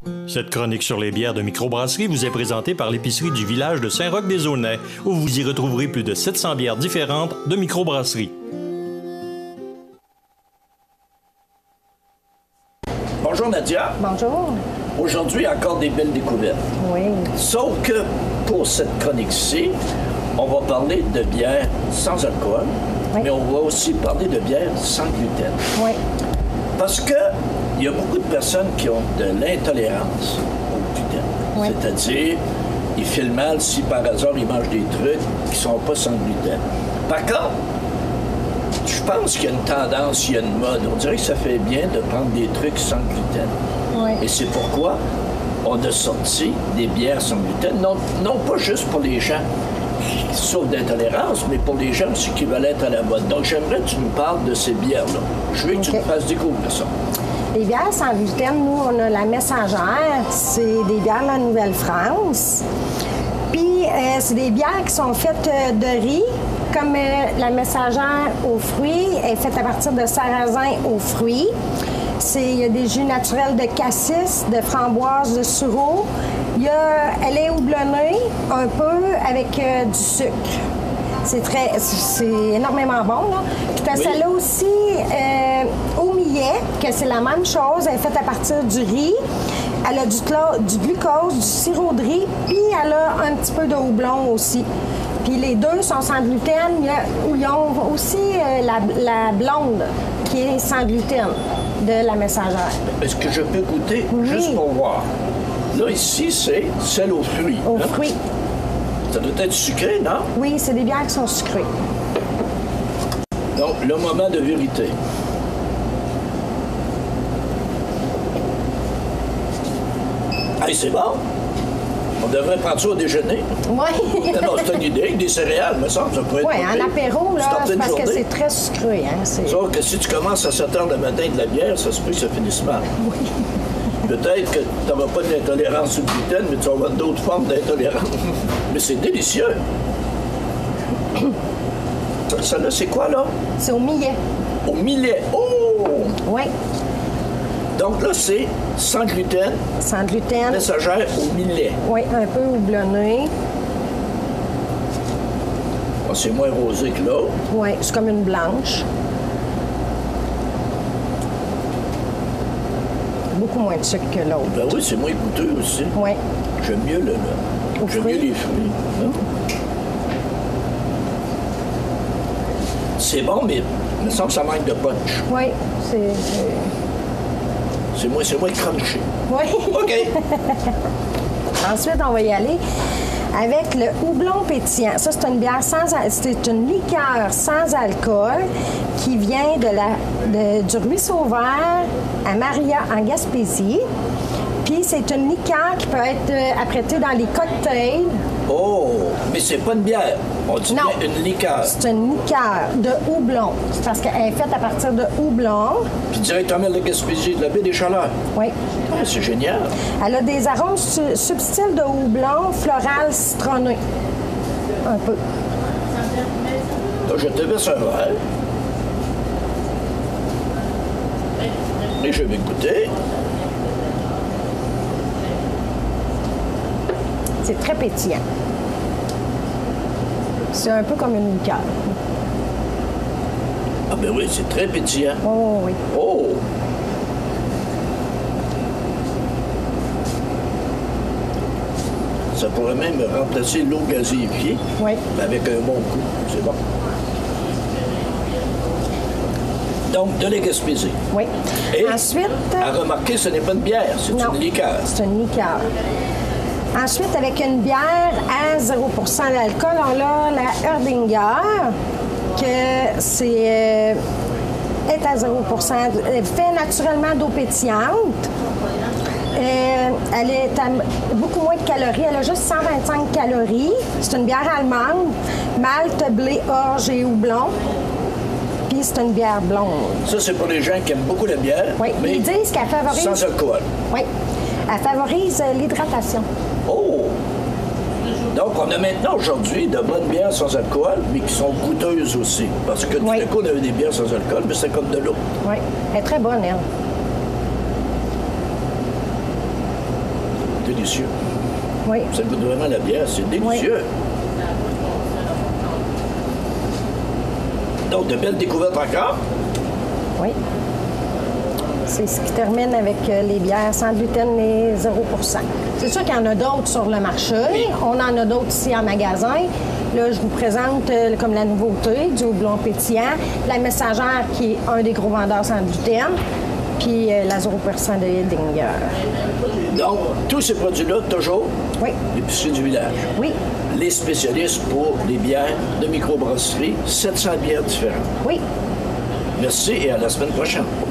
Cette chronique sur les bières de microbrasserie vous est présentée par l'épicerie du village de Saint-Roch-des-Aulnay, où vous y retrouverez plus de 700 bières différentes de microbrasserie. Bonjour Nadia. Bonjour. Aujourd'hui, encore des belles découvertes. Oui. Sauf que pour cette chronique-ci, on va parler de bière sans alcool, oui. Mais on va aussi parler de bière sans gluten. Oui. Parce que il y a beaucoup de personnes qui ont de l'intolérance au gluten. Oui. C'est-à-dire, ils filent mal si par hasard ils mangent des trucs qui ne sont pas sans gluten. Par contre, je pense qu'il y a une tendance, il y a une mode. On dirait que ça fait bien de prendre des trucs sans gluten. Oui. Et c'est pourquoi on a sorti des bières sans gluten, non pas juste pour les gens qui souffrent d'intolérance, mais pour les gens aussi qui veulent être à la mode. Donc, j'aimerais que tu nous parles de ces bières-là. Je veux que tu nous fasses découvrir ça. Les bières sans gluten, nous, on a la Messagère. C'est des bières de la Nouvelle-France. Puis, c'est des bières qui sont faites de riz, comme la Messagère aux fruits. Elle est faite à partir de sarrasin aux fruits. Il y a des jus naturels de cassis, de framboise, de sureau. Elle est houblonnée un peu avec du sucre. C'est énormément bon, là. Puis t'as celle-là aussi au millet, que c'est la même chose. Elle est faite à partir du riz. Elle a du glucose, du sirop de riz, puis elle a un petit peu de houblon aussi. Puis les deux sont sans gluten. Ils ont aussi la blonde, qui est sans gluten, de la Messagère. Est-ce que je peux goûter juste pour voir? Là, ici, c'est celle aux fruits. Aux fruits. Ça doit être sucré, non? Oui, c'est des bières qui sont sucrées. Donc, le moment de vérité. Hey, c'est bon. On devrait prendre ça au déjeuner. Oui. Non, c'est une idée. Des céréales, me semble, ça pourrait être... Oui, en apéro, là, c'est parce journée. que c'est très sucré. Hein, sauf que si tu commences à 7 h le matin de la bière, ça se peut que ça finisse mal. Oui. Peut-être que tu n'auras pas d'intolérance au gluten, mais tu auras d'autres formes d'intolérance. Mais c'est délicieux. Ça là, c'est quoi, là? C'est au millet. Au millet. Oh! Oui. Donc là, c'est sans gluten. Sans gluten. Messagère au millet. Oui, un peu houblonné. Oh, c'est moins rosé que l'autre. Oui, c'est comme une blanche. Beaucoup moins de sucre que l'autre. Ben oui, c'est moins goûteux aussi. Oui. J'aime mieux J'aime mieux les fruits. C'est bon, mais il me semble que ça manque de punch. Oui, c'est moins crunchy. Oui. OK. Ensuite, on va y aller avec le houblon pétillant. Ça, c'est une bière c'est une liqueur sans alcool qui vient du Ruisseau Vert à Maria, en Gaspésie. Puis, c'est une liqueur qui peut être apprêtée dans les cocktails. Oh, mais c'est pas une bière. On dit non, bien une liqueur. C'est une liqueur de houblon. C'est parce qu'elle est faite à partir de houblon. Puis directement de la Gaspésie, de la baie des Chaleurs. Oui. Ah, c'est génial. Elle a des arômes subtils de houblon, floral, citronné. Un peu. Là, je te verse un verre. Et je vais goûter. C'est très pétillant. C'est un peu comme une liqueur. Ah ben oui, c'est très pétillant. Oh oui. Oh! Ça pourrait même remplacer l'eau gazéifiée. Oui. Avec un bon goût. C'est bon. Donc, de la Gaspésie. Oui. Et ensuite... à remarquer, ce n'est pas une bière, c'est une liqueur. C'est une liqueur. Ensuite, avec une bière à 0 d'alcool, on a la Erdinger, que est à 0 Elle fait naturellement d'eau pétillante. Elle est à beaucoup moins de calories. Elle a juste 125 calories. C'est une bière allemande, malt, blé, orge et houblon. Puis c'est une bière blonde. Ça, c'est pour les gens qui aiment beaucoup la bière. Oui, mais ils disent qu'elle favorise... sans alcool. Oui. Elle favorise l'hydratation. Oh! Donc, on a maintenant aujourd'hui de bonnes bières sans alcool, mais qui sont goûteuses aussi. Parce que tout à coup, on avait des bières sans alcool, mais c'est comme de l'eau. Oui, elle est très bonne, elle. délicieux. Oui. Ça goûte vraiment la bière, c'est délicieux. Donc, de belles découvertes encore. Oui. C'est ce qui termine avec les bières sans gluten et 0%. C'est sûr qu'il y en a d'autres sur le marché. Oui. On en a d'autres ici en magasin. Là, je vous présente comme la nouveauté du houblon pétillant, la Messagère qui est un des gros vendeurs sans gluten, puis la 0% de Edinger. Donc, tous ces produits-là, toujours, Oui. l'épicerie du village. Oui. Les spécialistes pour les bières de microbrasserie, 700 bières différentes. Oui. Merci et à la semaine prochaine.